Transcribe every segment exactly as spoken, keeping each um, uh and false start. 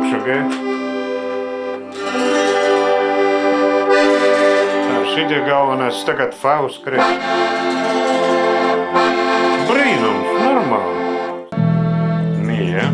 augšu, ge? Šitie galvenais tagad faus krist. Brīnums, normāli. Mīja.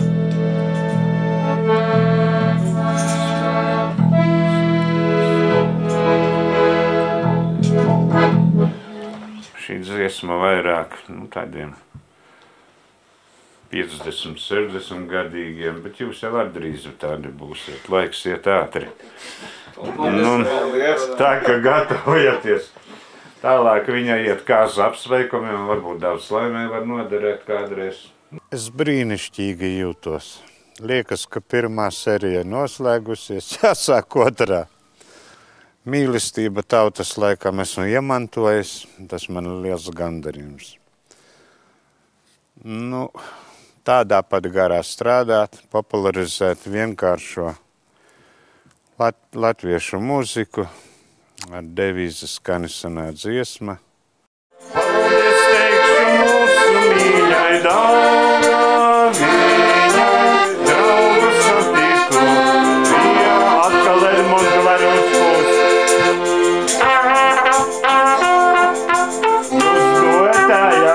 Šī dziesma vairāk, nu, tādiem piecdesmit, sešdesmit gadīgiem, bet jūs jau var drīz tādi būsiet. Laiks iet ātri. Nu, tā, ka gatavojaties. Tālāk viņa iet kāzu apsveikumiem, varbūt daudz laimē var noderēt kādreiz. Es brīnišķīgi jūtos. Liekas, ka pirmā serija noslēgusies, jāsāk otrā. Mīlestība tautas laikam esmu iemantojis, tas man ir liels gandarījums. Nu, tādā pat garā strādāt, popularizēt vienkāršo lat latviešu mūziku ar devīzi Skanisonā dziesma. Paldies teikšu mūsu mīļai Daugavīņai, draugu satiku, bija atkal Edmunds Varus pūs. Uzgotājā.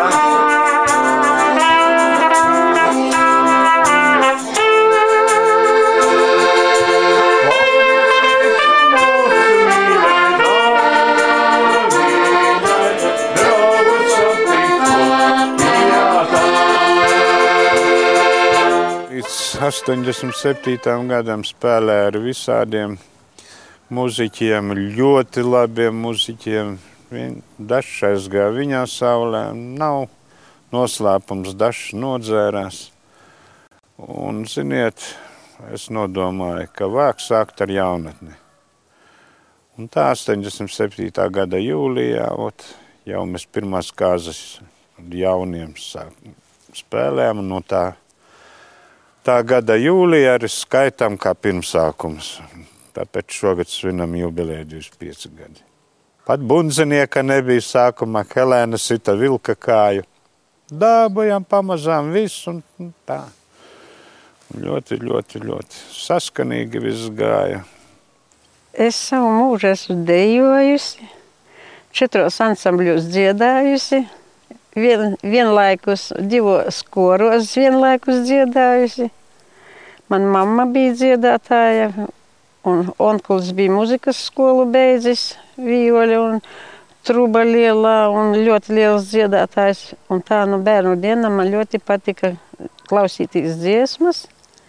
astoņdesmit septītajam gadam spēlēja ar visādiem muziķiem, ļoti labiem muziķiem. Dažs aizgāja viņā saulē, nav noslēpums, dažs nodzērās. Un, ziniet, es nodomāju, ka vāk sākt ar jaunatni. Un tā astoņdesmit septītā gada jūlijā, ot, jau mēs pirmās kāzas jauniem spēlējām, un no tā Tā gada jūlijā arī skaitām kā pirmsākums. Tāpēc šogad svinam jubileju divdesmit pieci gadi. Pat bundzinieka nebija sākumā, Helēna sita vilka kāju. Dabājām pamazām visu un tā. Ļoti, ļoti, ļoti saskanīgi viss gāja. Es savu mūžu esmu dejojusi, četros ansambļos dziedājusi. Vien, vienlaikus divos koros vienlaikus dziedājusi. Man mamma bija dziedātāja, un onkulis bija muzikas skolu beidzis, vioļa un truba lielā, un ļoti liels dziedātājs. Un tā no bērnu dienā man ļoti patika klausīties dziesmas.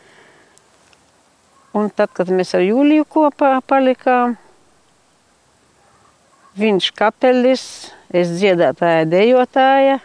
Un tad, kad mēs ar Jūliju kopā palikām, viņš kapelis, es dziedātāja, dejotāja,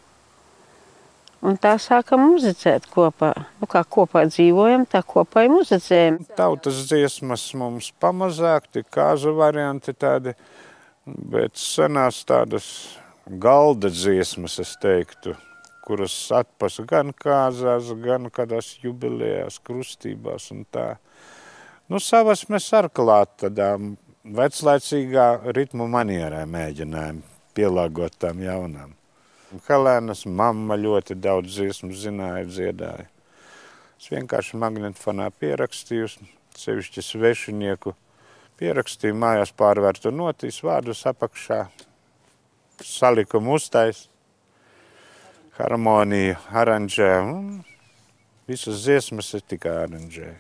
un tā sākam muzicēt kopā. Nu, kā kopā dzīvojam, tā kopā muzicējam. Tautas dziesmas mums pamazāk, tik kāzu varianti tādi, bet senās tādas galda dziesmas, es teiktu, kuras atpas gan kāzās, gan kādās jubilējās, krustībās un tā. Nu, savas mēs ar klāt tādām veclaicīgā ritmu manierē mēģinājām pielāgot tām jaunām. Helēnas mamma ļoti daudz dziesmu zināja, dziedāja. Es vienkārši magnetofonā pierakstīju, sevišķi svešinieku pierakstīju, mājās pārvērtu notīs vārdus apakšā, salikumu uztais, harmoniju aranžē, un visas dziesmas es tikai aranžēju.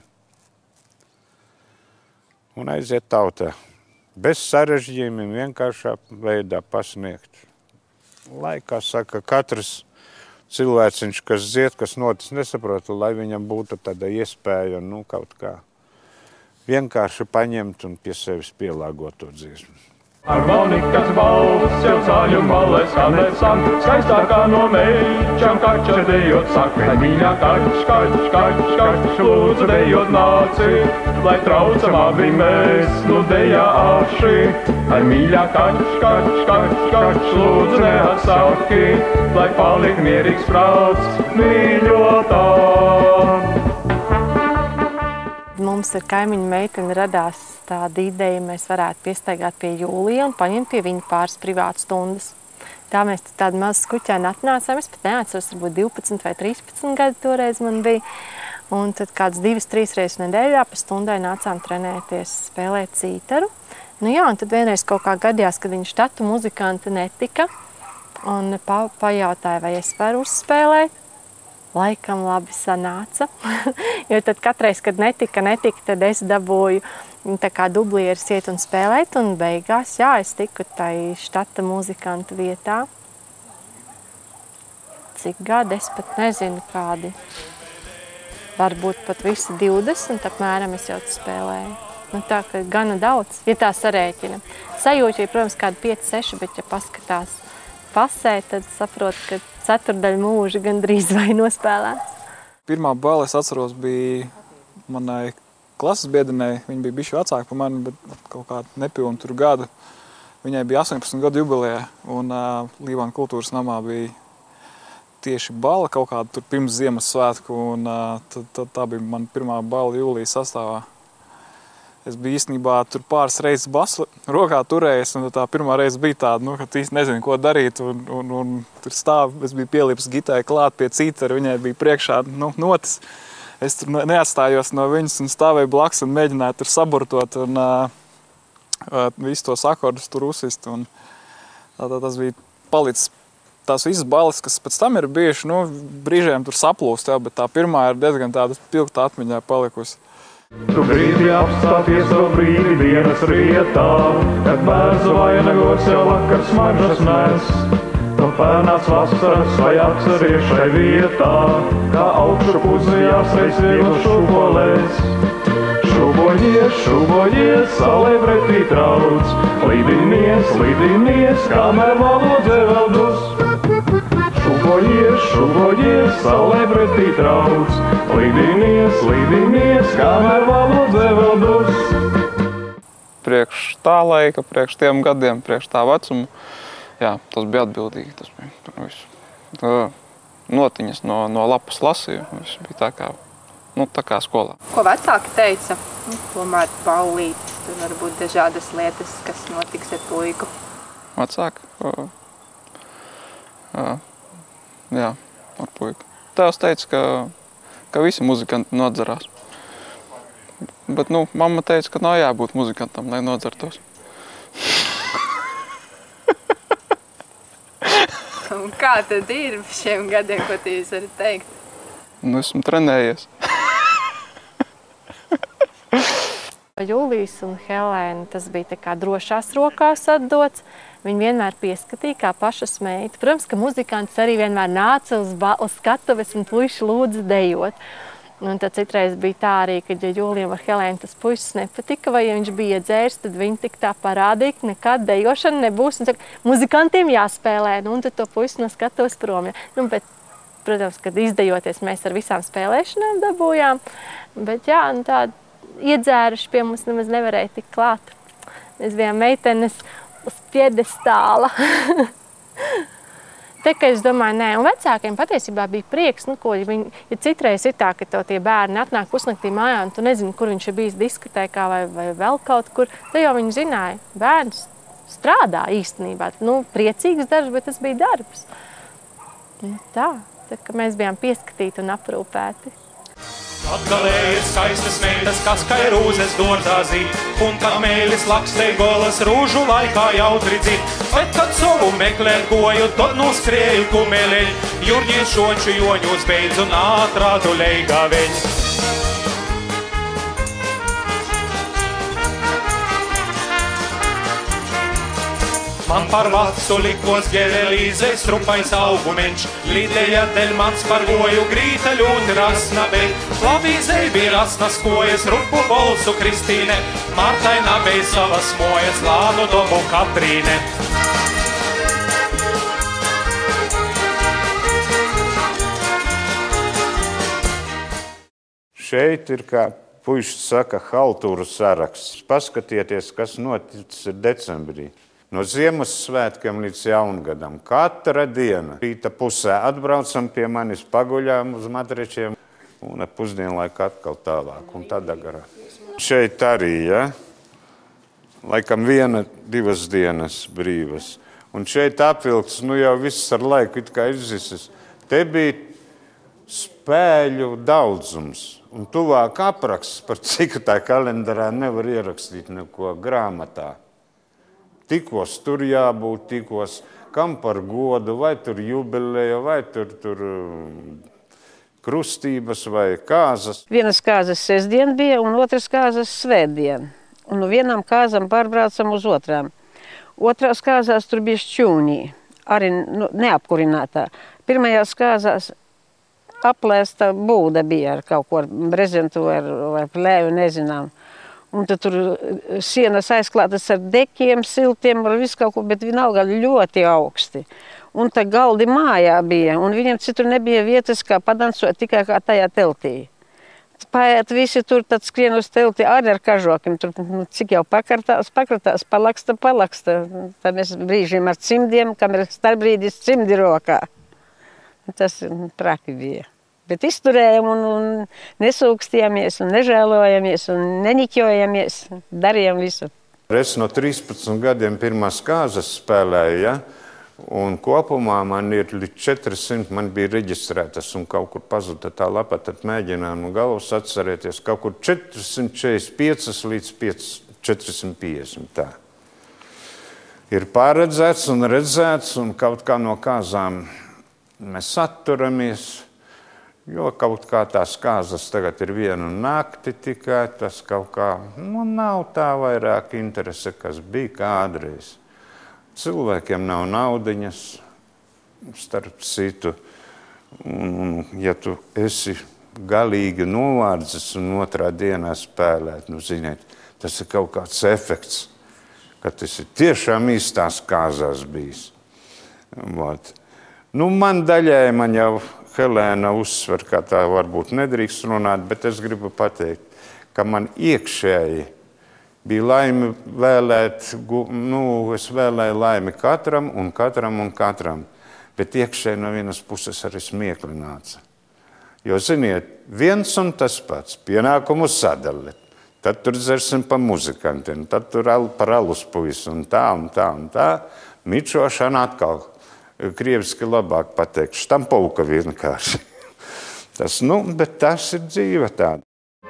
Un aiziet tautā. Bez sarežģījumiem vienkāršā veidā pasniegt. Lai, kā saka, katrs cilvēciņš, kas dzied, kas notis nesaprotu, lai viņam būtu tāda iespēja, nu, kaut kā vienkārši paņemt un pie sevis pielāgot to dziesmu. Harmonikas balss jau zaļu balē skanēt san, skaistākā no meļķām kača dejot saka. Ai mīļā kač, kač, kač, kač, lūdzu dejot nāci, lai traucam abi mēs, nu dejā aši. Ai mīļā kač, kač, kač, kač, lūdzu neatsaki, lai paliek mierīgs prāts mīļotā. Mums ar kaimiņu meiteni radās tāda ideja, mēs varētu piestaigāt pie Jūlija un paņemt pie viņa pāris privātu stundas. Tā mēs tādu mazu skuķēnu atnācām, es pat neatceros, varbūt divpadsmit vai trīspadsmit gadi toreiz man bija. Un tad kāds divas, trīs reizes nedēļā pa stundai nācām trenēties, spēlēt cītaru. Nu jā, un tad vienreiz kaut kā gadījās, kad viņa štatu muzikanti netika, un pa, pajautāja, vai es varu uzspēlēt. Laikam labi sanāca, jo tad katreiz, kad netika, netika, tad es dabūju tā kā dublieris iet un spēlēt, un beigās, jā, es tiku tai štata muzikantu vietā. Cik gadi, es pat nezinu kādi. Varbūt pat visi divdesmit, apmēram es jau spēlēju. Nu tā, ka gana daudz, ja tā sarēķina. Sajūta, protams, kādi pieci, seši, bet ja paskatās pasē, tad saprot, ka ceturdaļa mūža gandrīz vai nospēlēts. Pirmā baile, es atceros, bija manai klases biedrinei. Viņa bija bišķi vecāka par mani, bet kaut kādu nepilnu tur gadu. Viņai bija astoņpadsmit gadu jubilejā, un uh, Līvāna kultūras namā bija tieši bala kaut kāda tur pirms Ziemassvētku, un uh, tad, tad tā bija mana pirmā bala jūlijas sastāvā. Es biju īstenībā tur pāris reizes basu rokā turējies, un tā pirmā reize bija tāda, nu, ka īsti nezinu, ko darīt, un, un, un tur stāv, es biju pielips gitai klāt pie cītara, viņai bija priekšā, nu, notis. Es tur neatstājos no viņas un stāvēju blakus un mēģināju tur saburtot un uh, uh, visu tos akordus tur uzsist, un tā, tā, tas bija palicis. Tās visas balles, kas pēc tam ir bijuši, nu, brīžiem tur saplūst, jā, bet tā pirmā ir diezgan tāda pilgta atmiņā palikusi. Tu brīdi apstāties to brīdi dienas rietā, kad bērzu vainagos jau vakar smaržas nes. Tu pērnās vasaras vai apsariešai vietā, kā augšu pusi jāsreiz viegli šūpolēs. Šūbojies, šūbojies, saulē pretī trauc, lidinies, lidinies, kamēr valodze vēl dus. Šūbojies, šūbojies, saulē pretī trauc, lidinies, lidinies, kamēr valodze vēl dus. Priekš tā laika, priekš tiem gadiem, priekš tā vecuma, jā, tas bija atbildīgi, tas bija par visu. Tā, notiņas no, no lapas lasīju, viss bija tā kā, nu, tā kā skolā. Ko vecāki teica? Nu, tomēr baulītes, tur var būt dažādas lietas, kas notiks ar puiku. Vecāki? Jā, jā, ar puiku. Tēvs teica, ka, ka visi muzikanti nodzerās. Bet, nu, mamma teica, ka nav jābūt muzikantam, lai nodzertos. Un kā tad ir šiem gadiem, ko tu jūs varat teikt? Nu, esmu trenējies. Jūlijas un Helēna, tas bija tā kā drošās rokās atdots. Viņi vienmēr pieskatīja kā pašas meita. Protams, ka muzikants arī vienmēr nāca uz, uz skatuves un puiši lūdza dejot. Un tad citreiz bija tā arī, kad ja Jūlijam ar Helēnu tas puisis nepatika, vai ja viņš bija iedzērs, tad viņi tik tā parādīja, ka nekad dejošana nebūs. Un saka, muzikantiem jāspēlē, nu, un tad to puisi no skatuves prom. Nu, bet, protams, kad izdejoties, mēs ar visām spēlēšanām dabūjām. Bet jā, nu, tādi iedzēruši pie mums nemaz nevarēja tik klāt. Mēs bijām meitenes uz piedestāla. Te, ka es domāju, nē, un vecākiem patiesībā bija prieks, nu, ko, ja, viņi, ja citreiz ir tā, ka tev tie bērni atnāk pusnaktī mājā, un tu nezini, kur viņš ir bijis diskotēkā vai, vai vēl kaut kur, tad jau viņi zināja, bērns strādā īstenībā. Nu, priecīgs darbs, bet tas bija darbs. Nu, tā, tā, ka mēs bijām pieskatīti un aprūpēti. Atgalē ir skaistas meitas, kas kā ir rūzes dārzā zīd, un kad mēlis lakstē golas rūžu laikā jautri dzird. Bet, kad savu meklēt goju, tad noskrēju kumeleļ, Jurģīs šoču joņus beidz un atrādu leigā veļ. Man par vacu likos ģerelīzei strupais augumenč, lidēja dēļ mans par goju grīta ļoti rasna, bet labīzei bija rasnas kojas, rupu bolsu Kristīne, Martaina bija savas mojas, lānu dobu Katrīne. Šeit ir, kā puiši saka, haltūru saraksts. Paskatieties, kas noticis decembrī. No Ziemassvētkiem līdz Jaungadam. Katra diena. Rīta pusē atbraucam pie manis, paguļām uz matrečiem un ar pusdienlaiku atkal tālāk un tādā garā. Šeit arī, ja? Laikam viena, divas dienas brīvas. Un šeit apvilkts, nu jau viss ar laiku it kā izzisis. Te bija spēļu daudzums. Un tuvāk apraksts, par cik tā kalendārā nevar ierakstīt neko grāmatā. Tikos tur jābūt, tikos kam par godu, vai tur jubileja, vai tur, tur krustības vai kāzas. Vienas kāzas sestdien bija un otras kāzas svētdien. Un no vienām kāzām pārbraucam uz otrām. Otrās kāzās tur bija šķūnī, arī nu, neapkurinātā. Pirmajās kāzās aplēsta būda bija ar kaut ko, ar brezentu vai ar plēju, nezinām. Un tad tur sienas aizklātas ar dekiem, siltiem, ar visu kaut ko, bet vienalga ļoti augsti. Un tā galdi mājā bija, un viņiem citur nebija vietas, kā padansot tikai kā tajā teltī. Paiet visi tur, tad skrien uz telti arī ar kažokiem, tur nu, cik jau pakartās, pakartās, palaksta, palaksta. Tad mēs brīžiem ar cimdiem, kam ir starpbrīdis cimdi rokā. Tas traki bija. Bet izturējām un, un nesūkstījāmies, un nežēlojamies, un neniķojamies, darījām visu. Es no trīspadsmit gadiem pirmās kāzas spēlēju, ja? Un kopumā man ir līdz četrsimt, man bija reģistrētas un kaut kur pazuda tā lapa, tad mēģinām no galvas atcerēties kaut kur četrsimt četrdesmit pieci līdz četrsimt piecdesmit tā. Ir paredzēts un redzēts, un kaut kā no kāzām mēs atturamies, jo kaut kā tās kāzas tagad ir vienu nakti tikai, tas kaut kā, nu, nav tā vairāk interese, kas bija kādreiz. Cilvēkiem nav naudiņas, starp citu, un, un ja tu esi galīgi novārdzis un otrā dienā spēlēt, nu, ziniet, tas ir kaut kāds efekts, ka tas ir tiešām īstās kāzās bijis. Vat. Nu, man daļai, man jau Helēna uzsver, kā tā varbūt nedrīkst runāt, bet es gribu pateikt, ka man iekšēji bija laime vēlēt, nu, es vēlēju laimi katram un katram un katram, bet iekšēji no vienas puses arī smiekli nāca. Jo, ziniet, viens un tas pats pienākumu sadali, tad tur dzersim pa muzikantiem, tad tur par alus puisi un tā un tā un tā, mičošana atkal. Krieviski labāk pateikt, štampauka vienkārši. Tas, nu, bet tas ir dzīve tāda.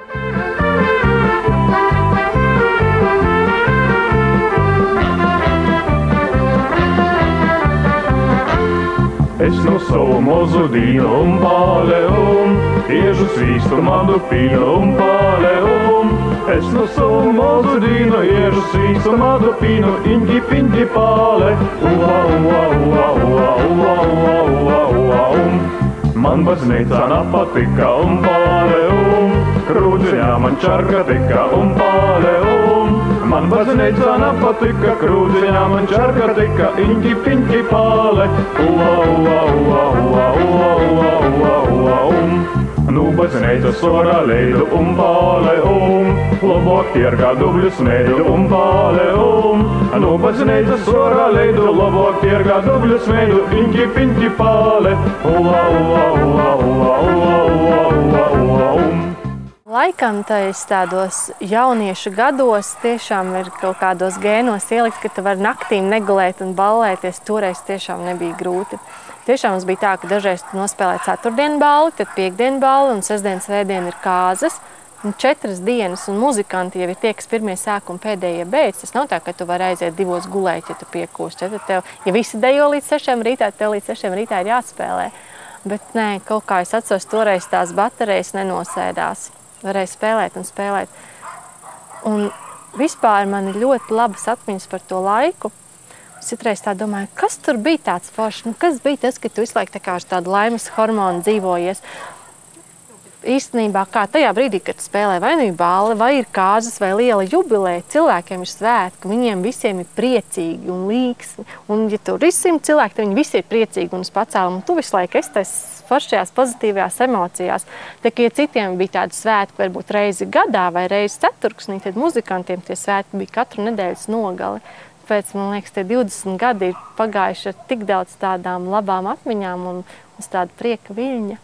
Es no savu mozu dīnu un pāleum, iežu svīstu madu pīnu un pāleum. Es no savu mozu dīnu, iežu svīstu madu pīnu, inģi piņģi pāle. Ua, ua, ua, ua, ua, ua, ua, ua, um. Man baznīcā napatika un pāleum, krūdziņā man čarka tika un pāleum. Man baznīcā napatika, krūdziņā man čarka tika, inģi piņģi pāle. Ua, ua, ua, ua, ua, ua, ua, ua, um. Nu baznīca sorā leidu un pāle, um. Labāk tirgā dubļu smēļu un pāle, um. Nu baznīca sorā leidu, labāk tirgā dubļu smēļu, inģi piņģi pāle. Ua, ua, ua, ua, ua, ua, ua, ua, um. Laikam tais tādos jauniešu gados tiešām ir kaut kādos gēnos ielikt, ka tu vari naktīm negulēt un ballēties. Toreiz tiešām nebija grūti. Tiešām mums bija tā, ka dažreiz nospēlē ceturtdienu balli, tad piekdienu balli un sestdien, svētdien ir kāzas. Un četras dienas un muzikanti jau ir tie, kas pirmie sāk un pēdējie beidz. Tas nav tā, ka tu vari aiziet divos gulēt, ja tu piekūsti. Ja, tev, ja visi dejo līdz sešiem rītā, tev līdz sešiem rītā ir jāspēlē. Bet nē, kaut kā es atceros, toreiz tās baterijas nenosēdās. Varēja spēlēt un spēlēt. Un vispār man ir ļoti labas atmiņas par to laiku. Es citreiz tā domāju, kas tur bija tāds foršs? Nu, kas bija tas, ka tu visu laiku tā kā ar tādu laimes hormonu dzīvojies? Īstenībā, kā tajā brīdī, kad tu spēlē vai nu ir balli, vai ir kāzas, vai liela jubileja, cilvēkiem ir svētki, viņiem visiem ir priecīgi un līksmi. Un, ja tur ir simt cilvēki, tad viņi visi ir priecīgi un uz pacēlumu. Un tu visu laiku esi tais foršajās, pozitīvajās emocijās. Tā kā, ja citiem bija tādi svētki, varbūt reizi gadā vai reizi ceturksnī, tad muzikantiem tie svētki bija katru nedēļas nogali. Pēc, man liekas, tie divdesmit gadi ir pagājuši ar tik daudz tādām labām atmiņām un uz tādu prieka viļņa.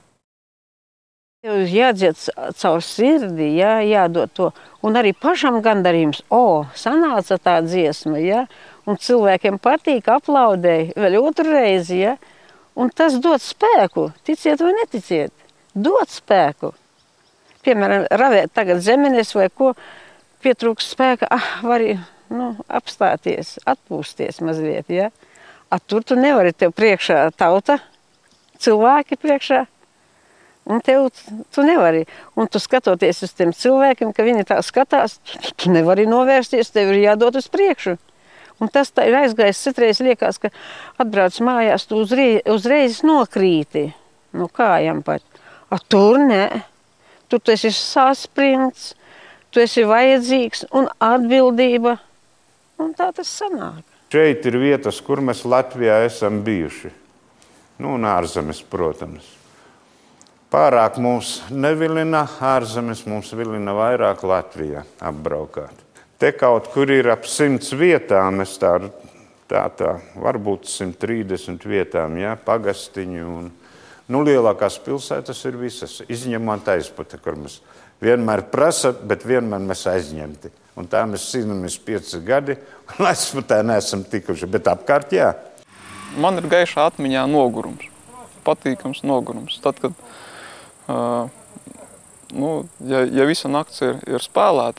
Jādzied caur sirdi, jā, jādod to. Un arī pašam gandarījums, o, sanāca tā dziesma, jā, un cilvēkiem patīk, aplaudēja vēl otru reizi, jā. Un tas dod spēku, ticiet vai neticiet, dod spēku. piemēram, ravēt tagad zemenes vai ko, pietrūks spēka, ah, vari, nu, apstāties, atpūsties mazliet, ja? A tur tu nevari, tev priekšā tauta, cilvēki priekšā, un tev tu nevari. Un tu skatoties uz tiem cilvēkiem, ka viņi tā skatās, tu, tu nevari novērsties, tev ir jādod uz priekšu. Un tas tā ir aizgājis, citreiz liekas, ka atbrauc mājās, tu uzreiz, uzreiz nokrīti no kājām pat. A tur nē, tur tu esi saspringts, tu esi vajadzīgs un atbildība, un tā tas sanāk. Šeit ir vietas, kur mēs Latvijā esam bijuši. Nu, un ārzemes, protams. Pārāk mums nevilina ārzemes, mums vilina vairāk Latvijā apbraukāt. Te kaut kur ir ap simts vietām, es tā, tā, tā varbūt simt trīsdesmit vietām, ja, pagastiņu. Un, nu, lielākās pilsētas ir visas, izņemot Aizpute, kur mēs vienmēr prasa, bet vienmēr mēs aizņemti. Un tā mēs cīnāmies pieci gadi, un Aizputē neesam tikuši, bet apkārt jā. Man ir gaišā atmiņā nogurums, patīkams nogurums. Tad, kad uh, nu, ja, ja visa nakts ir, ir spēlēta,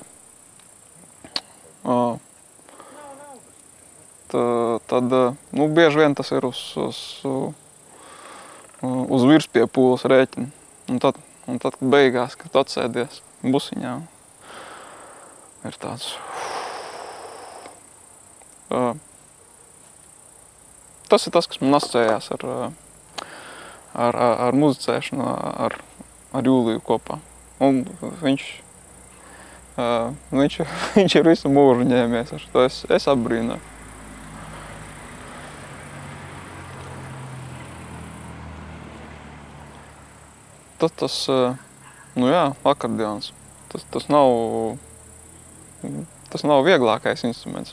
uh, tad nu, bieži vien tas ir uz, uz, uz virspiepūles rēķina. Un tad, un tad, kad beigās, kad atsēdies busiņā, ir tāds. Uh, tas ir tas, kas man asociējās ar, ar, ar, ar muzicēšanu, ar, ar Jūliju kopā. Un viņš, uh, viņš, viņš ir visu mūžu ņēmies ar to. Es, es apbrīnoju. Tas, tas, nu jā, akordeons. Tas, tas nav, tas nav vieglākais instruments.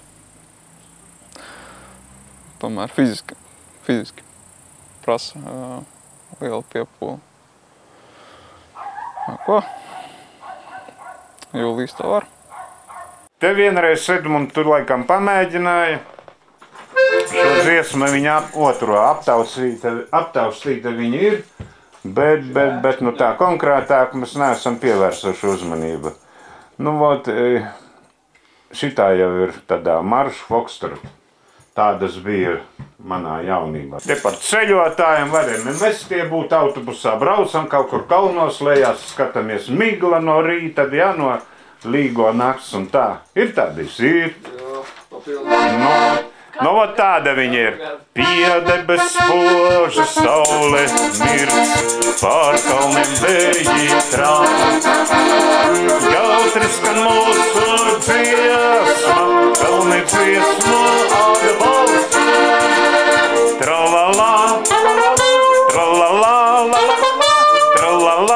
Tomēr fiziski, fiziski prasa uh, lielu piepūli. Ko? Jūlijas tā var. Te vienreiz Edmunds tur laikam pamēģināja. Šo dziesmu viņa otro aptaustīta, aptaustīta viņa ir. Bet, bet, bet nu tā konkrētāk mēs neesam pievērsuši uzmanību. Nu, vot, šitā jau ir tādā marša fokstrota. Tādas bija manā jaunībā. Te par ceļotājiem varējām. Mēs tie būtu autobusā, braucam kaut kur kalnos, lejās, skatāmies migla no rīta, ja, no līgo nakts un tā. Ir tādas, ir. No, no vot tāda viņa ir. Piedebes spoža saule mirts, pār kalniem vēji trāk. Jautri skan mūsu dziesma, kalni dziesma atbalsts. Tra-la-la, tra-la-la, tra-la-la,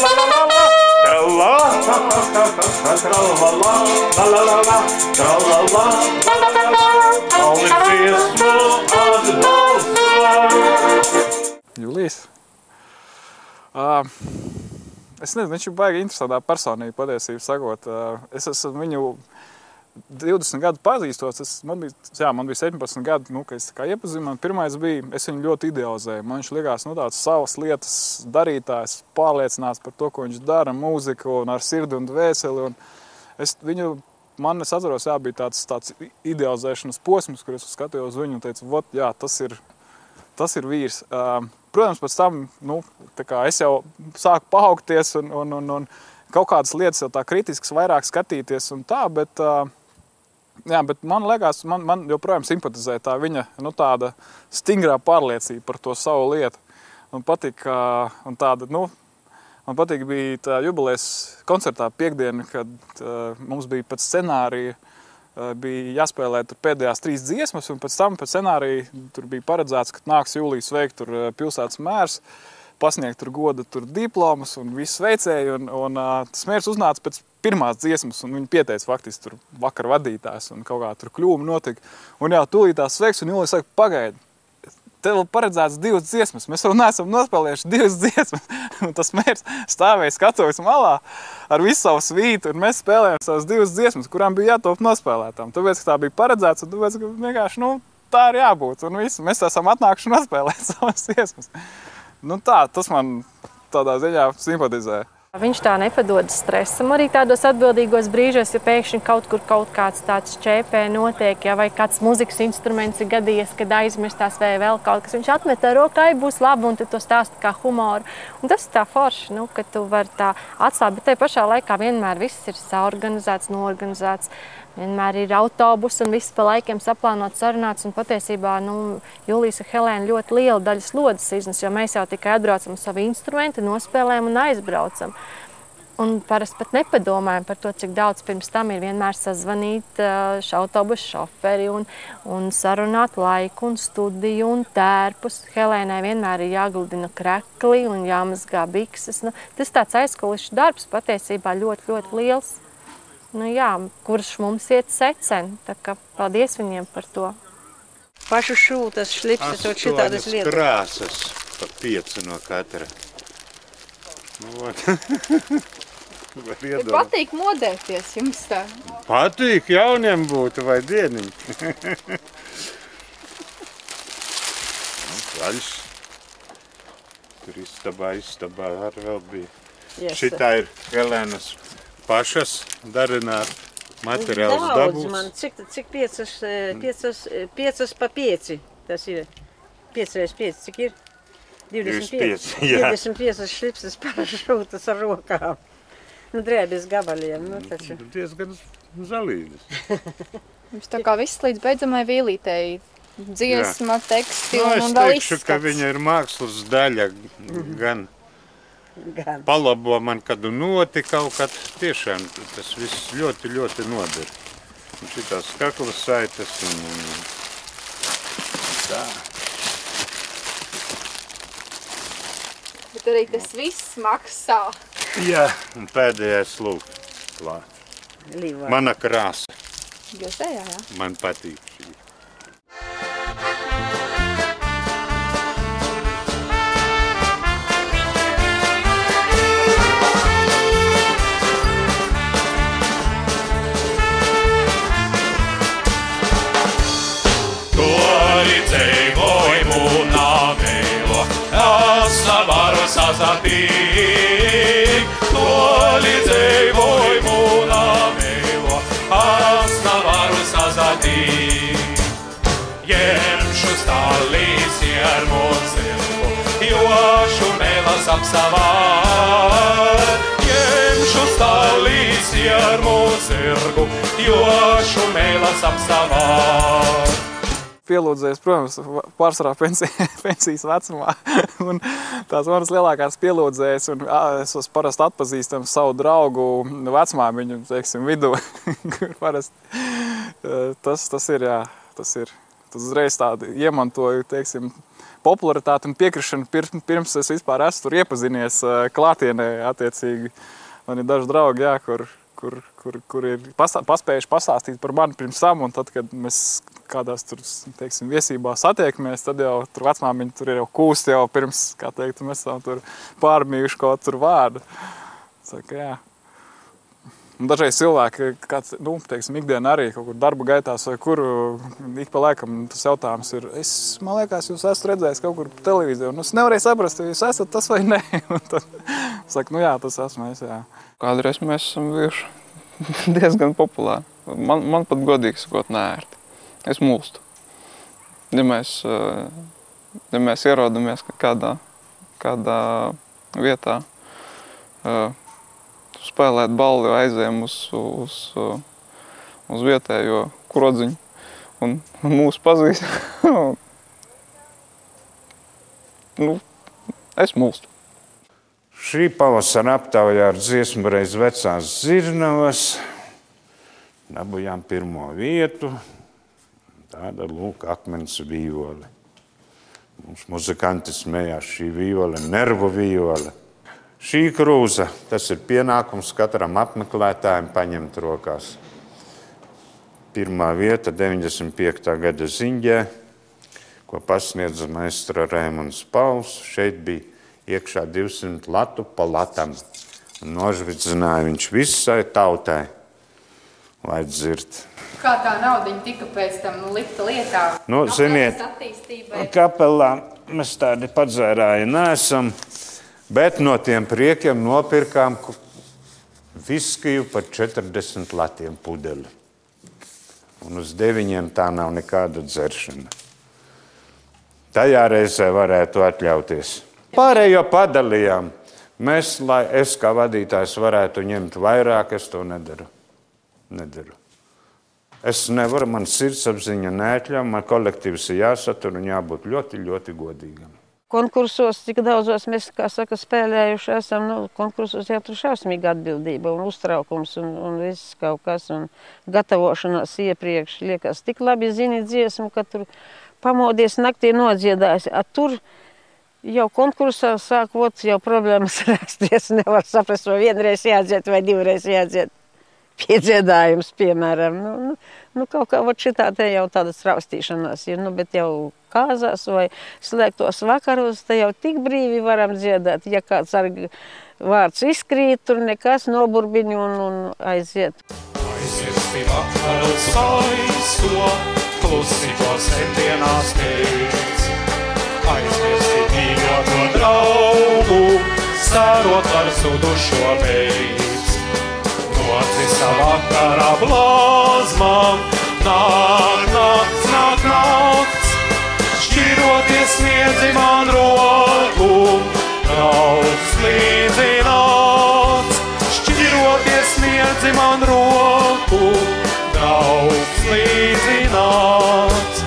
tra-la-la, tra-la-la, tra-la-la, kalni dziesma atbalsts. Jūlijas. Uh, es nezinu, viņš ir baigi interesantā personība, patiesību sakot. Uh, es esmu viņu divdesmit gadu pazīstos. Es, man, bija, jā, man bija septiņpadsmit gadi, nu, kad es kā iepazinu. Man pirmais bija, es viņu ļoti idealizēju. Man viņš likās, nu, tāds savas lietas darītājs, pārliecināts par to, ko viņš dara, mūziku un ar sirdi un dvēseli. Un es viņu, man, es atceros, jā, bija tāds, tāds idealizēšanas posms, kur es skatījos uz viņu un teicu, vot, jā, tas ir, tas ir vīrs. Uh, Protams, pēc tam, nu, tā kā es jau sāku pahaugties un, un, un, un kaut kādas lietas jau tā kritiskas vairāk skatīties un tā, bet, jā, bet man liekas, man, man joprojām simpatizē tā viņa, nu, tāda stingrā pārliecība par to savu lietu. Un patīk, un tāda, nu, man patīk bija tā jubilejas koncertā piekdiena, kad uh, mums bija pēc scenārija, bija jāspēlē tur pēdējās trīs dziesmas, un pēc tam pēc scenārija tur bija paredzēts, ka nāks Jūlijas veikt tur pilsētas mērs, pasniegt tur goda tur diplomas un visu sveicēju, un, un tas mērs uznāca pēc pirmās dziesmas, un viņi pieteica faktiski tur vakar vadītājs, un kaut kā tur kļūma notika. Un jā, tūlītās sveiks, un Jūlija saka, pagaidi, tev paredzēts divas dziesmas, mēs vēl neesam nospēlējuši divas dziesmas, un tas mērs stāvēja skatuves malā ar visu savu svītu, un mēs spēlējām savas divas dziesmas, kurām bija jātop nospēlētām. Tāpēc, ka tā bija paredzēts, un tāpēc, ka vienkārši, nu, tā ir jābūt, un visu. Mēs esam atnākuši nospēlēt savas dziesmas. Nu tā, tas man tādā ziņā simpatizē. Viņš tā nepadod stresam arī tādos atbildīgos brīžos, ja pēkšņi kaut kur kaut kāds tāds čēpē notiek, ja, vai kāds muzikas instruments ir gadījies, kad aizmirstās vai vēl kaut kas. Viņš atmet ar rokai, būs labi, un tu to stāsti kā humoru. Un tas ir tā forši, nu, ka tu vari tā atstāt, bet te pašā laikā vienmēr viss ir saorganizēts, noorganizēts. Vienmēr ir autobusi un viss pa laikiem saplānots, sarunāts, un patiesībā nu, Julijas un Helēna ļoti liela daļa slodzes iznes, jo mēs jau tikai atbraucam savu instrumentu, nospēlējam un aizbraucam. Un parasti pat nepadomājam par to, cik daudz pirms tam ir vienmēr sazvanīt šo autobusu šoferi un, un sarunāt laiku un studiju un tērpus. Helēnai vienmēr ir jāgludina krekli un jāmazgā bikses. Nu, tas tāds aizkulišs darbs patiesībā ļoti, ļoti liels. Nu jā, kurš mums iet secen, tā kā paldies viņiem par to. Pašu šūtas, šlipses, un šitādas lietas. Krāsas, pa pieci no katra. Nu, patīk modēties jums tā? Patīk jauniem būtu vai dieniņi. Vaļš. Tur istabā, istabā ar vēl bija. Yes. Šitā ir Helēnas pašas darināt materiāls dabūs. Daudz man, cik, cik piecas, piecas, piecas pa pieci, tas ir, pieci reiz pieci, cik ir? divdesmit pieci, divdesmit pieci šlipses parašūtas ar rokām. Nu, drēbes gabaliem, nu taču. Diezgan zalīdes. Jums tā kā viss līdz beidzamai vīlītei, dziesma, teksti nu, un, un vēl izskats. Es teikšu, ka viņa ir mākslas daļa, gan Gan. Palabo man kādu noti kaut kad, tiešām tas viss ļoti, ļoti noder. Un šitās kaklas saites un, un tā. Bet arī tas viss maksā. Jā, un pēdējais lūk klāt. Līvā. Mana krāsa. Gazējā, jā? Man patīk šī. Sazatīk, to līdzēvoj mūnā mēlo, es navaru sazatīt. Jemšu stālīsi ar mūzilku, jošu mēlas apsavāt. Jemšu stālīsi ar mūzilku, jošu mēlas apsavāt. Pielūdzējis, protams, pārsvarā pensijas, pensijas vecumā. Un tās manas lielākās pielūdzējas, un es esmu parasti atpazīstams savu draugu vecmāmiņu, teiksim, vidū. Parasti tas, tas ir, jā, tas ir. Tas uzreiz tādu iemantoju, teiksim, popularitāti un piekrišanu pirms, pirms es vispār esmu tur iepazinies klātienē attiecīgi. Man ir daži draugi, jā, kur, kur, kur, kur ir pastā, paspējuši pastāstīt par mani pirms tam, un tad, kad mēs kādās tur, teiksim, viesībā satiekamies, tad jau tur vecmāmiņi tur ir jau kūst jau pirms, kā teikt, mēs esam tur pārmījuši kaut tur vārdu. Saka, jā. Un dažreiz cilvēki, kāds, nu, teiksim, ikdiena arī kaut kur darba gaitās vai kur, ik pa laikam tas jautājums ir, es, man liekas, jūs esat redzējis kaut kur pa televīziju, un es nevarēju saprast, vai jūs esat tas vai ne. Un tad saka, nu jā, tas esmu es, jā. Kādreiz mēs esam bijuši diezgan populāri. Man, man pat godīgi sakot neērti. Es mulstu. Ja mēs, ja mēs ierodamies kādā, kādā vietā spēlēt balli, aizējam uz, uz, uz vietējo krodziņu un, un mūs pazīst. Nu, es mulstu. Šī pavasara aptaujā ar dziesmu reiz vecās Zirnavas dabujām pirmo vietu. Tāda, lūk, akmens vīole. Mums muzikanti smējās šī vīole, nervu vīole. Šī krūza, tas ir pienākums katram apmeklētājiem paņemt rokās. Pirmā vieta deviņdesmit piektā gada Ziņģē, ko pasniedza maistra Raimunds Pauls. Šeit bija iekšā divsimt latu pa latam. Nožvidzināja viņš visai tautai, lai dzird. Kā tā naudiņa tika pēc tam nu, likta lietā? Nu, ziniet, kapelā mēs tādi padzērāji neesam. Bet no tiem priekiem nopirkām viskiju par četrdesmit latiem pudeli. Un uz deviņiem tā nav nekāda dzeršana. Tajā reizē varētu atļauties. Pārējo padalījām. Mēs, lai es kā vadītājs varētu ņemt vairāk, es to nedaru. Nedaru. Es nevaru, man sirdsapziņa neatļauj, man kolektīvs ir jāsatur un jābūt ļoti, ļoti godīgam. Konkursos, cik daudzos mēs, kā saka, spēlējuši esam, nu, konkursos jau tur šausmīga atbildība un uztraukums un, un viss kaut kas un gatavošanās iepriekš. Liekas, tik labi zini dziesmu, ka tur pamodies naktī nodziedāsi. A tur jau konkursā sākot, jau problēmas rasties. Nevar saprast, vai vienreiz jādzied vai divreiz jādzied. Piedziedājums, piemēram. Nu, nu, nu kaut kā vat šitā te jau tādas raustīšanās ir, nu, bet jau kāzās vai slēgtos vakaros, te jau tik brīvi varam dziedāt. Ja kāds ar vārds izkrīt, tur nekas noburbiņu un, un aiziet. Aizirsti vakarus aisto, klusi to sēdienās pēc. Aizmirsti mīļoto draugu, sārot ar sudušo beidz. Nocisa vakarā blāzmām, nāk, nakts, nāk, nakts. Šķiroties sniedzi man roku, draugs līdzi nāc. Šķiroties sniedzi man roku, draugs līdzi nāc.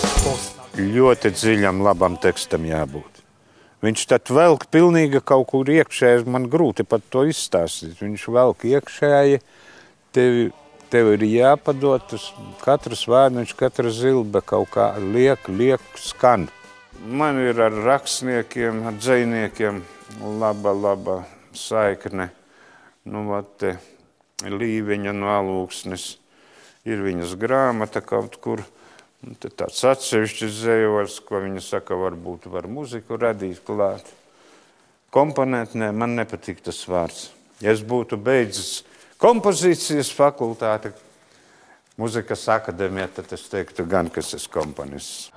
Ļoti dziļam, labam tekstam jābūt. Viņš tad velk pilnīgi kaut kur iekšēji, man grūti pat to izstāstīt. Viņš velk iekšēji, tev, tev ir jāpadot, katrs vārdiņš, katra zilbe kaut kā liek, liek, skan. Man ir ar rakstniekiem, ar dzejniekiem laba, laba saikne. Nu, vat te Līviņa no Alūksnes, ir viņas grāmata kaut kur. Te tāds atsevišķis dzejovars, ko viņa saka, varbūt var muziku radīt klāt. Komponēt, nē, man nepatīk tas vārds. Ja es būtu beidzis kompozīcijas fakultāti, muzikas akadēmijā, tad es teiktu gan, ka es esmu komponists.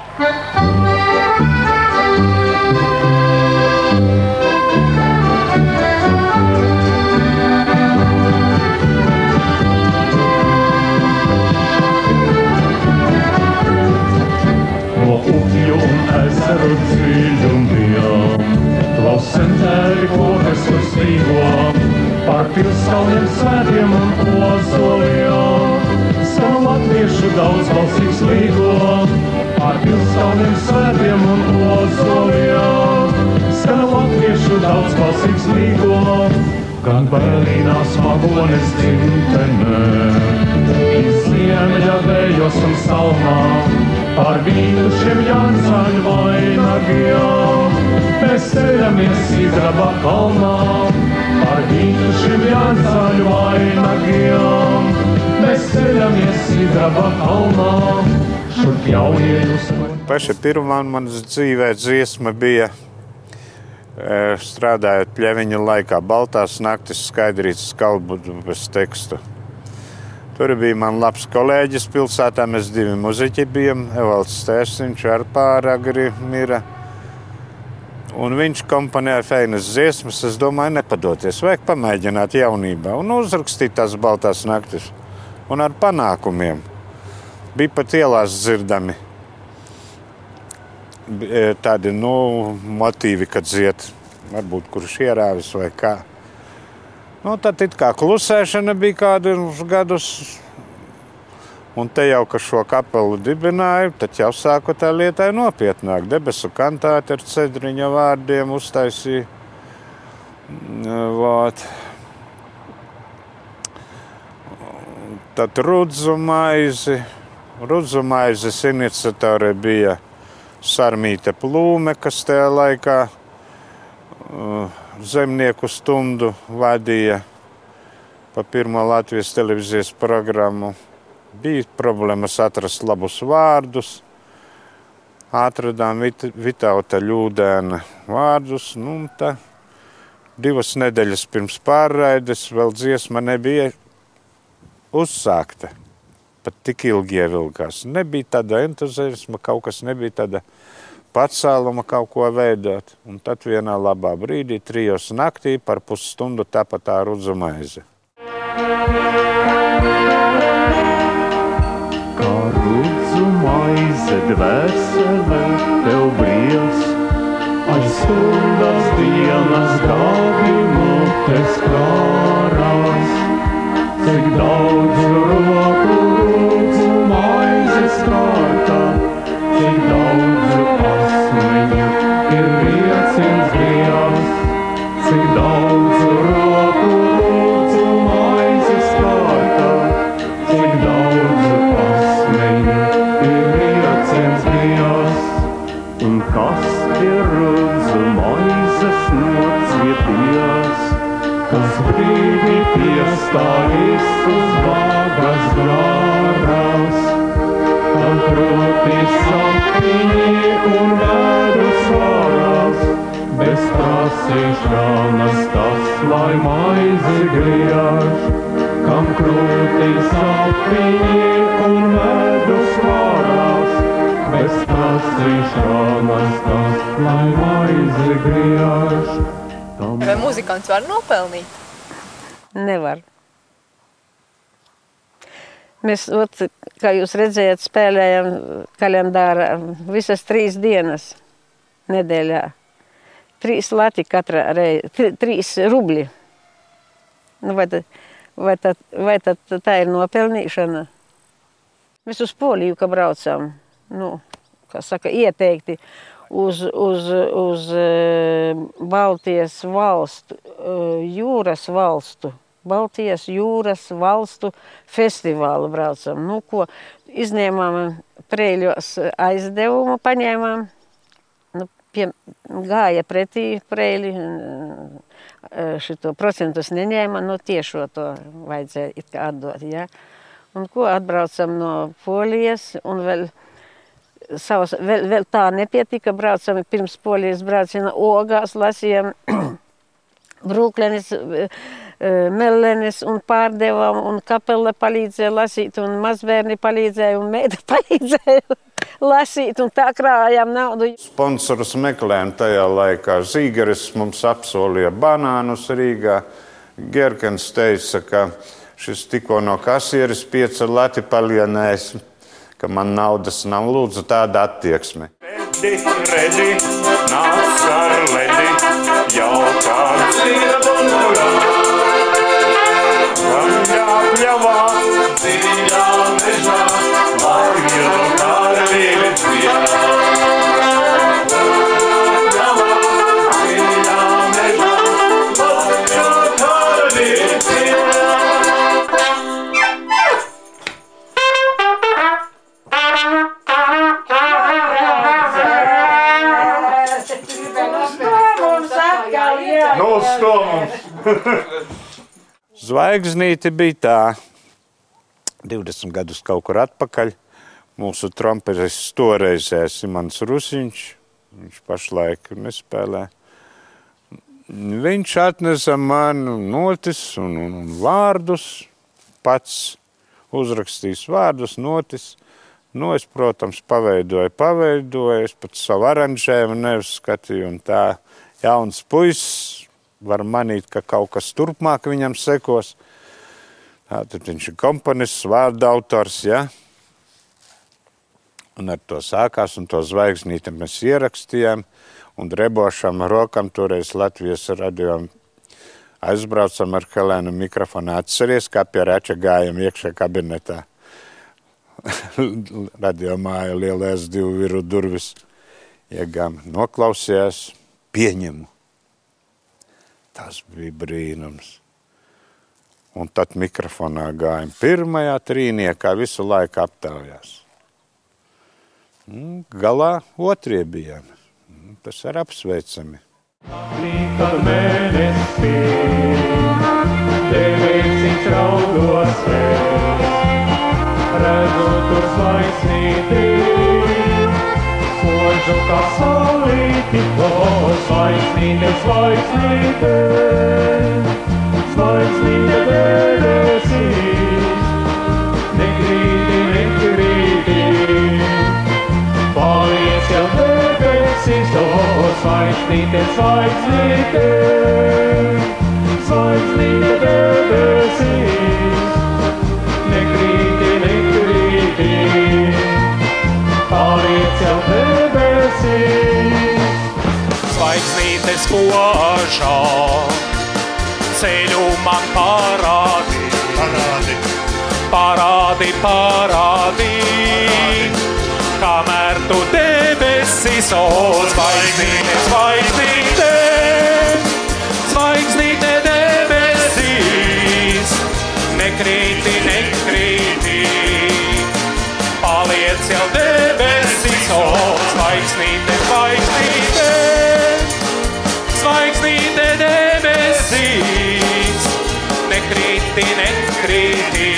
Upju un ezeru dziļumiem, klausentēri kokas uz stīgām, pār pilskalniem svētiem un ozoliem. Skan latviešu daudzbalsīgs līgom, pār pilskalniem svētiem un ozoliem. Skan latviešu daudzbalsīgs līgom, gan Berlīnās magones dzimtenē, izziemļa vējos un salmām. Par vīnušiem jāncaļ vainagiem, mēs ceļamies Sidraba kalnā. Par vīnušiem jāncaļ vainagiem, mēs ceļamies Sidraba kalnā. Šurp jaunieļus. Paša pirmā manas dzīvē dziesma bija strādājot Pļeviņa laikā. Baltās naktis, Skaidrītas kalbu bez tekstu. Tur bija man labs kolēģis pilsētā, mēs divi muziķi bijam, Evalds Stērsiņš ar pāragri mira. Un viņš komponēja feinas dziesmas, es domāju, nepadoties, vajag pamēģināt jaunībā un uzrakstīt tās Baltās naktis. Un ar panākumiem. Bija pat ielās dzirdami tādi, nu, motīvi, kad dzied, varbūt kurš ierāvis vai kā. Nu, tad it kā klusēšana bija kādus gadus, un te jau, ka šo kapelu dibināju, tad jau sāku tā lietai nopietnāk. Debesu kantāti ar Cedriņa vārdiem uztaisīja. Vot. Tad Rudzu maizi. Rudzu maizes iniciatore bija Sarmīte Plūme, kas tajā laikā Zemnieku stundu vadīja pa pirmo Latvijas televīzijas programmu. Bija problēmas atrast labus vārdus. Atradām Vitauta Ļūdēna vārdus. Nu, tā divas nedēļas pirms pārraides vēl dziesma nebija uzsākta. Pat tik ilgi ievilkās. Nebija tāda entuziasma, kaut kas nebija tāda pacēluma kaut ko veidot. Un tad vienā labā brīdī, trijos naktī, par pusstundu tapa tā rudzu maize. Kā rudzu maize dvēsele tev briels, aiz stundas dienas gadi mutes kārās, cik daudz roku rudzu maizes kārtā, cik daudz asmeņu ir vieciens grijās, cik daudz roku rudzu maizes kārtā, cik daudz asmeņu ir vieciens grijās. Un kas ir rudzu maizes nocieties, kas brīdi piestājas uz vagas grārās, kam krūtī sapņi un vēdu svārās, bez prasīšanas tas, lai maizi griež, kam krūtī sapņi un vēdu svārās, bez prasīšanas tas, lai maizi griež. Vai muzikants var nopelnīt? Nevar. Mēs, ot, kā jūs redzējat, spēlējam kalendārā visas trīs dienas nedēļā. Trīs lati katrā reize, tri, trīs rubļi. Nu, vai, tad, vai, tad, vai tad tā ir nopelnīšana? Mēs uz Poliju, ka braucam, nu, kā saka, ieteikti uz, uz, uz Baltijas valstu, jūras valstu, Baltijas jūras valstu festivālu braucam. Nu, ko izņēmām Preiļos aizdevumu, paņēmām, nu, pie, gāja pretī Preiļi, šito procentus neņēma, nu, tiešo to vajadzēja it kā atdot, ja. Un ko atbraucam no Polijas un vēl savas, vēl, vēl tā nepietika, braucam pirms Polijas brauciena Ogās, lasījām Brūklenes, Mellenes un pārdevām, un kapela palīdzēja lasīt, un mazbērni palīdzēja, un meita palīdzēja lasīt, un tā krājām naudu. Sponsorus meklējām tajā laikā. Zīgeris mums apsolīja banānus Rīgā. Gerkens teica, ka šis tikko no kasieres pieci lati palienēs, ka man naudas nav, lūdzu, tāda attieksme. Redi, redi, nāc ar ledi, jau kāds ir bunurā. Kam jāpļavā, dziļā mežā, lai jau karvīli dziļā. Jāpļavā, dziļā mežā, lai jau karvīli dziļā. Zvaigznīte bija tā, divdesmit gadus kaut kur atpakaļ. Mūsu trompetis toreizējais Imants Rusiņš, viņš pašlaik nespēlē. Viņš atnesa man notis un, un, un vārdus, pats uzrakstījis vārdus, notis. Nu, es, protams, paveidoju, paveidoju, es pat savu aranžējumu neuzskatīju, un tā jauns puisis var manīt, ka kaut kas turpmāk viņam sekos. Tātad viņš ir komponists, vārda autors, ja? Un ar to sākās, un to zvaigznīti mēs ierakstījām, un drebošām rokam toreiz Latvijas radio aizbraucam ar Helēnu mikrofonu. Atceries, kā pie Rača gājam iekšā kabinetā. Radio māja, lielais divu viru durvis. Iegām, noklausījās, pieņemu. Tas bija brīnums. Un tad mikrofonā gājam pirmajā trīniekā, visu laiku aptaujās. Galā otrie bijām. Tas ir apsveicami. Kad mēnesī debesīs raudos vēl, redzu tur zvaigznīti, spožu kā saulīti, o zvaigznīte, zvaigznīte, zvaigznīte debesīs, nekrīti, nekrīti, paliec jau debesīs. Zvaigznīte, zvaigznīte, zvaigznīte debesīs, nekrīti, nekrīti, paliec jau debesīs. Zvaigznīte spožā, ceļu man parādi, parādi, parādi, parādi, kamēr tu debesis, o zvaigznīte, zvaigznīte, zvaigznīte debesīs, nekrīti, nekrīti, paliec jau debesis, o zvaigznīte, zvaigznīte, zvaigznīte debesīs, nekrīti, nekrīti,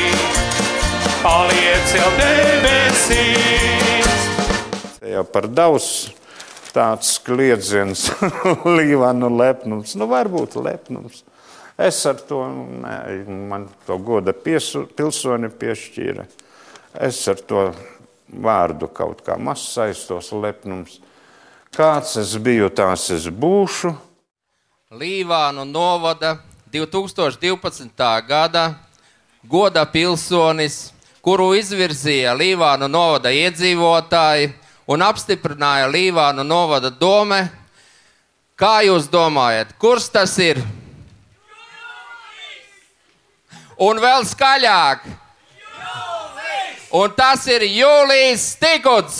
paliec jau debesīs. Jau par daudz tāds kliedziens Līvānu lepnums. Nu, varbūt lepnums. Es ar to, nē, man to goda piesu, pilsoni piešķīra. Es ar to vārdu kaut kā maz saistos lepnums. Kāds es biju, tās es būšu. Līvānu novada divi tūkstoši divpadsmitā gada goda pilsonis, kuru izvirzīja Līvānu novada iedzīvotāji un apstiprināja Līvānu novada dome. Kā jūs domājat, kurš tas ir? Un vēl skaļāk. Un tas ir Jūlijs Stikuds.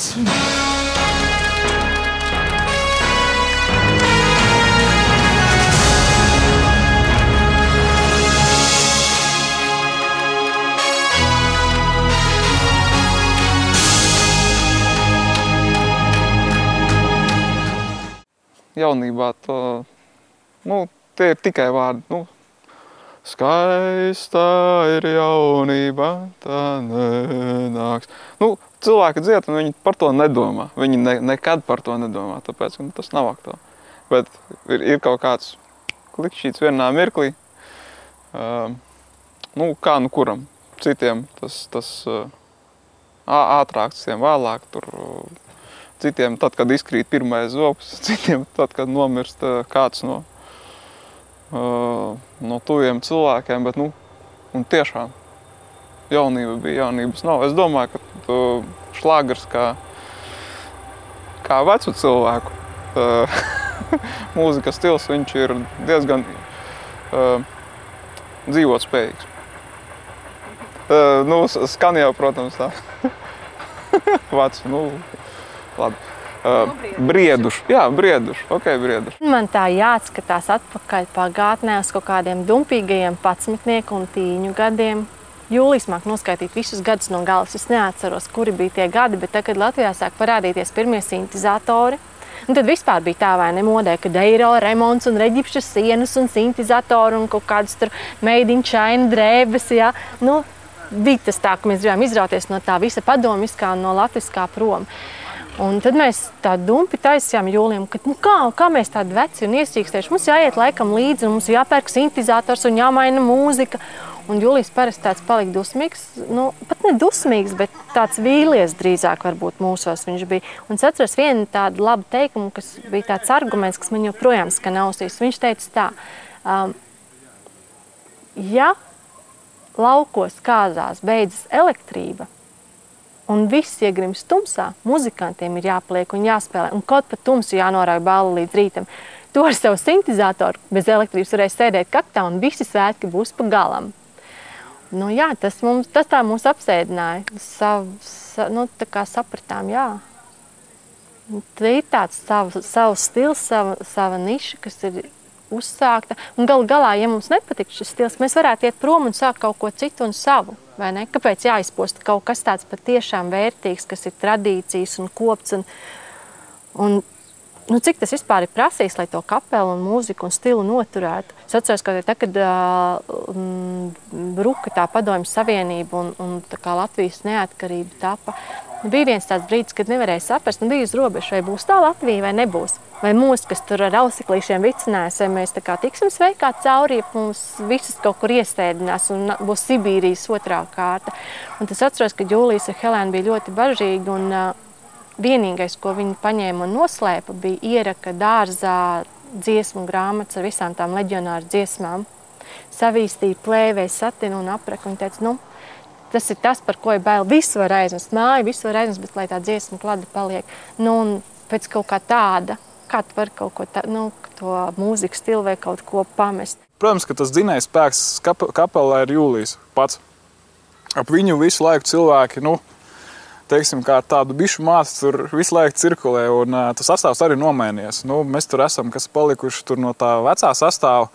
Jaunībā to, nu, tie ir tikai vārdi, nu, skaistā ir jaunība, tā nenāks. Nu, cilvēki dzied, un viņi par to nedomā. Viņi ne, nekad par to nedomā, tāpēc nu, tas nav aktuāli. Bet ir, ir kaut kāds klikšķīts vienā mirklī, uh, nu, kā nu kuram. Citiem tas, tas uh, ātrāk, citiem vēlāk, tur, uh, citiem tad, kad izkrīt pirmais zobs, citiem tad, kad nomirst uh, kāds no no tuviem cilvēkiem, bet, nu, un tiešām jaunība bija, jaunības nav. Es domāju, ka tu šlāgers kā, kā vecu cilvēku mūzikas stils, viņš ir diezgan uh, dzīvotspējīgs. Uh, nu, skan jau, protams, tā. Vecu, nu, labi. Uh, brieduši, jā, brieduši, ok, brieduši. Man tā jāatskatās atpakaļ pagātnē uz kaut kādiem dumpīgajiem patsmitnieku un tīņu gadiem. Jūlijs māk noskaitīt visus gadus no galas. Es neatceros, kuri bija tie gadi, bet tad, kad Latvijā sāk parādīties pirmie sintizatori, un tad vispār bija tā vai ne modē, kad eiro remonts un reģipšas sienas un sintizatori un kaut kādas tur made in China drēbes, jā. Nu, bija tas tā, ka mēs gribējām izrauties no tā visa padomiskā un no latviskā prom. Un tad mēs tā dumpi taisījām Jūlijam, ka nu kā, kā mēs tādi veci un iesīkstējuši, mums jāiet laikam līdzi, un mums jāpērk sintizators un jāmaina mūzika. Un Jūlijs parasti tāds palika dusmīgs, nu pat ne dusmīgs, bet tāds vīlies drīzāk varbūt mūsos viņš bija. Un es atceros vienu tādu labu teikumu, kas bija tāds arguments, kas man joprojām skan ausīs. Viņš teica tā, um, ja laukos kāzās beidzas elektrība, un viss iegrims tumsā, muzikantiem ir jāpaliek un jāspēlē, un kaut pat tumsu jānorauj balli līdz rītam. Tu ar savu sintizatoru bez elektrības varēs sēdēt kaktā, un visi svētki būs pa galam. Nu jā, tas, mums, tas tā mūs apsēdināja. Sav, sa, nu, tā kā sapratām, jā. Tā ir tāds savu, savu stils, sava, sava niša, kas ir uzsākta. Un galu galā, ja mums nepatiktu šis stils, mēs varētu iet prom un sākt kaut ko citu un savu. Vai ne? Kāpēc jāizposta kaut kas tāds patiešām vērtīgs, kas ir tradīcijas un kopts? Un, un, nu, cik tas vispār ir prasījis, lai to kapelu un mūziku un stilu noturētu? Es atceros, ka tā, kad uh, bruka tā padomju savienība un, un tā kā Latvijas neatkarība tapa, bija viens tāds brīdis, kad nevarēja saprast, un bija uz robežu, vai būs tā Latvija vai nebūs. Vai mūs, kas tur ar ausiklīšiem vicinājās, vai mēs tā kā tiksim sveikā cauri, ja mums visas kaut kur iestēdinās un būs Sibīrijas otrā kārta. Un tas atceros, ka Jūlijs ar Helēnu bija ļoti bažīgi, un uh, vienīgais, ko viņi paņēma un noslēpa, bija ieraka dārzā dziesmu grāmatas ar visām tām leģionāru dziesmām. Savīstīja plēvē, satinu un apraku. Viņa teica, nu, tas ir tas, par ko ir bail. Visu var aizmest, māju, visu var aizmest, bet lai tā dziesma klada paliek. Nu, un pēc kaut kā tāda, kā tu var kaut ko tā, nu, to mūzikas stilu vai kaut ko pamest. Protams, ka tas dzinējs spēks kap kapelā ir Jūlijs pats. Ap viņu visu laiku cilvēki, nu, teiksim, kā tādu bišu māci tur visu laiku cirkulē, un uh, tas sastāvs arī nomainies. Nu, mēs tur esam, kas palikuši tur no tā vecā sastāva,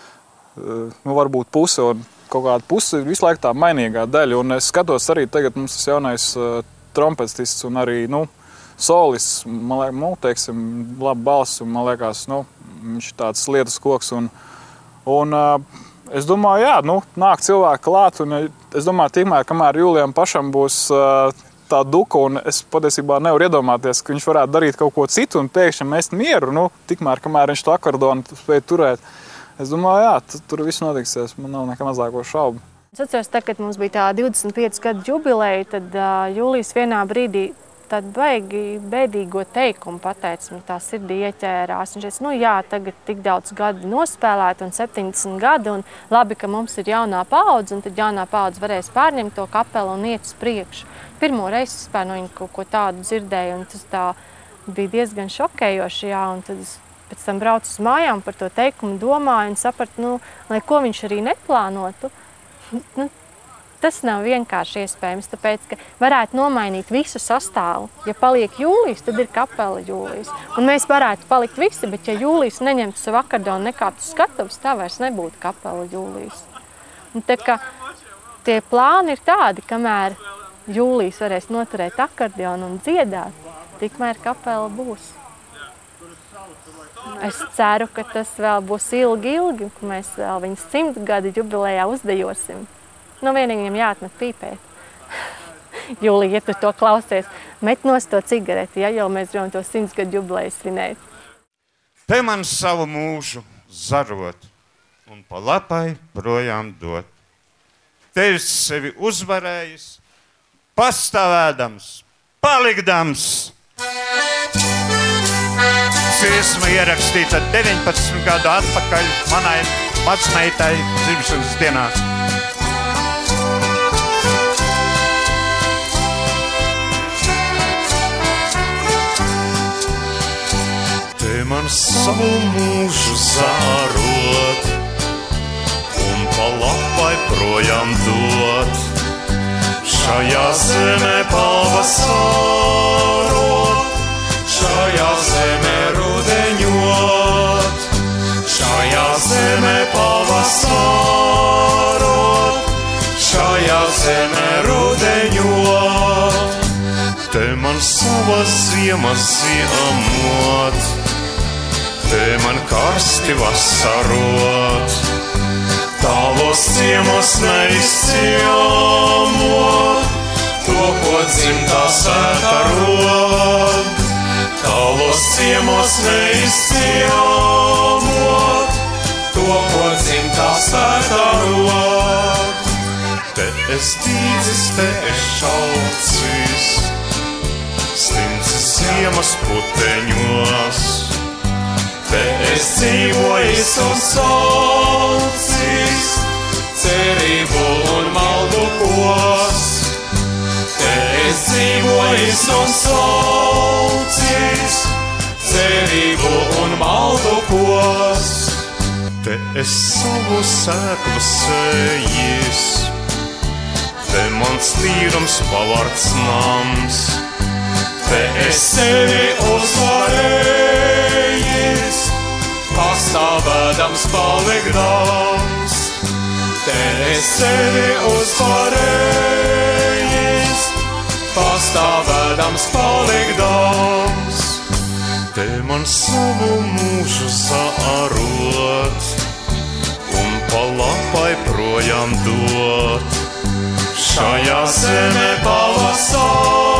uh, nu, varbūt puse, un kaut kāda puse ir visu laiku tā mainīgā daļa, un es skatos arī tagad mums tas jaunais uh, trompetists un arī, nu, solis, man liekas, nu, teiksim, labi balss, un man liekas, nu, viņš ir tāds lietas koks, un, un uh, es domāju, jā, nu, nāk cilvēki klāt, un es domāju, tikmēr, kamēr Jūlijam pašam būs uh, tā duka, un es patiesībā nevaru iedomāties, ka viņš varētu darīt kaut ko citu un pēkšņi mest mieru, nu, tikmēr, kamēr viņš to akordonu spēja turēt. Es domāju, jā, tur viss notiksies, man nav nekā mazāko šaubu. Es atceros, tā, kad mums bija tā divdesmit pieci gadu jubileja, tad uh, Jūlijs vienā brīdī tādu baigi bēdīgo teikumu pateica, un tā sirdī ieķērās. Viņš teica, nu jā, tagad tik daudz gadu nospēlēt un septiņdesmit gadi, un labi, ka mums ir jaunā paudze, un tad jaunā paudze varēs pārņemt to kapelu un iet uz priekšu. Pirmo reizi vispār no viņa kaut ko tādu dzirdēju, un tas tā bija diezgan šokējoši, jā, un tad es pēc tam braucu uz mājām par to teikumu domāju un sapratu, nu, lai ko viņš arī neplānotu, nu, tas nav vienkārši iespējams, tāpēc, ka varētu nomainīt visu sastāvu. Ja paliek Jūlijs, tad ir kapela Jūlijs. Un mēs varētu palikt visi, bet ja Jūlijs neņemtu savu akordonu nekāptu skatuves, tā vairs nebūtu kapela Jūlijs. Un tā kā tie plāni ir tādi, kamēr Jūlijs varēs noturēt akordeonu un dziedāt, tikmēr kapela būs. Es ceru, ka tas vēl būs ilgi, ilgi, ka mēs vēl viņas simt gadu jubilejā uzdejosim. Nu, vienīgi viņam jāatmet pīpēt. Jūlija, ja tu to klausies, met nost to cigareti, ja jau mēs gribam to simts gadu jubileju svinēt. Te man savu mūžu zarot un pa lapai projām dot. Te es sevi uzvarējis, pastāvēdams, palikdams. Dziesma ierakstīta deviņpadsmit gadu atpakaļ manai vecmeitai dzimšanas dienā. Te man savu mūžu zārot un pa lapai projām dot. Šajā zemē pavasarot, šajā zemē rudeņot, šajā zemē pavasarot, šajā zemē rudeņot. Te man sava ziema ziemot, te man karsti vasarot, tālos ciemos neizciemot, to, ko dzimtā sēta rod. Tālos ciemos neizciemot, to, ko dzimtā sēta rod. Te es dīdzis, te es šaucis, slimcis ziemas puteņos. Te es dzīvojis un saucis, cerību un maldu kos. Te es dzīvojis un saucis, cerību un maldu kos. Te es savu sēklu sējis, te mans tīrums pavarts nams. Te es sevi uzvarējis, pastāvēdams palikdams. Te es sevi uzvarējis, pastāvēdams palikdams. Te man savu mūžu zārot un pa lapai projām dot. Šajā zemē pavasarot,